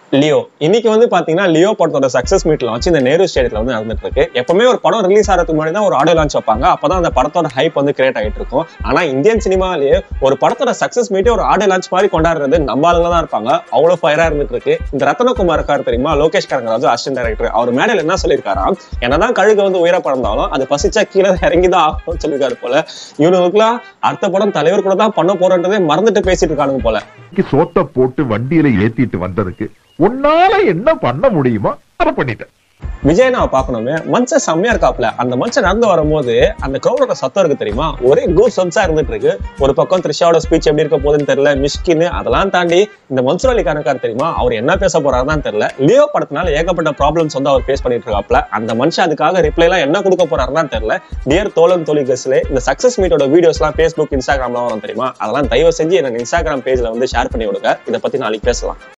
Leo இன்னைக்கு வந்து பாத்தீங்கன்னா லியோ படத்தோட சக்சஸ் மீட் லான்ச் இந்த நேரு ஸ்டேடியத்துல வந்து நடந்துட்டு இருக்கு. எப்பவுமே ஒரு படம் ரிலீஸ் ஆகிறதுக்கு முன்னாடி தான் ஒரு ஆடியோ லான்ச் வைப்பாங்க. அப்பதான் அந்த படத்தோட ஹைப் வந்து கிரியேட் ஆகிட்டு இருக்கும். ஆனா இந்தியன் சினிமாலேயே ஒரு படத்தோட சக்சஸ் மீட்டே ஒரு ஆடியோ லான்ச் மாதிரி கொண்டாடுறது நம்ம ஆளுங்க தான் இருப்பாங்க. அவ்வளவு ஃபயரா இருந்துட்டு இருக்கு. இந்த ரத்னகுமார் இருக்காரு தெரியுமா, லோகேஷ் கனகராஜ் அசிஸ்டன்ட் டைரக்டர், அவர் மேடையில் என்ன சொல்லியிருக்காராம், என்னதான் கழுகு வந்து உயிரை பறந்தாலும் அது பசிச்சா கீழே இறங்கிதான் ஆகும்னு சொல்லியிருக்காரு போல. இவனுக்குலாம் அடுத்த படம் தலைவர் கூட தான் பண்ண போறன்றதே மறந்துட்டு பேசிட்டு இருக்கானுங்க போல. சோத்த போட்டு வண்டியில ஏத்திட்டு வந்ததுக்கு உன்னால என்ன பண்ண முடியுமோ அதை பண்ணிட்டேன். விஜய் நான் பாக்கணுமே, மனுஷன் செம்மையா இருக்காப்ல. அந்த மனுஷன் நடந்து வரும்போது அந்த கிரௌடோட சத்தம் இருக்கு தெரியுமா, ஒரே கூஸ் பம்ப்ஸா இருந்துட்டு இருக்கு. ஒரு பக்கம் த்ரிஷாவோட ஸ்பீச் எப்படி இருக்க போகுதுன்னு தெரியல, மிஷ்கின்னு அதெல்லாம் தாண்டி இந்த மன்சூர் அலி கான் தெரியுமா, அவர் என்ன பேச போறாருன்னு தெரியல. லியோ படத்தினால ஏகப்பட்ட ப்ராப்ளம்ஸ் வந்து அவர் ஃபேஸ் பண்ணிட்டு இருக்காப்ல. அந்த மனுஷன் அதுக்காக ரிப்ளை எல்லாம் என்ன கொடுக்க போறாருன்னு தெரியல. டியர் தோழன் தோழி கஸ்லே, இந்த சக்சஸ் மீட்டோட வீடியோஸ் எல்லாம் Facebook, Instagramல வரும் தெரியுமா, அதெல்லாம் தயவு செஞ்சு எனக்கு Instagram பேஜ்ல வந்து ஷேர் பண்ணி விடுங்க. இதை பத்தி நாளைக்கு பேசலாம்.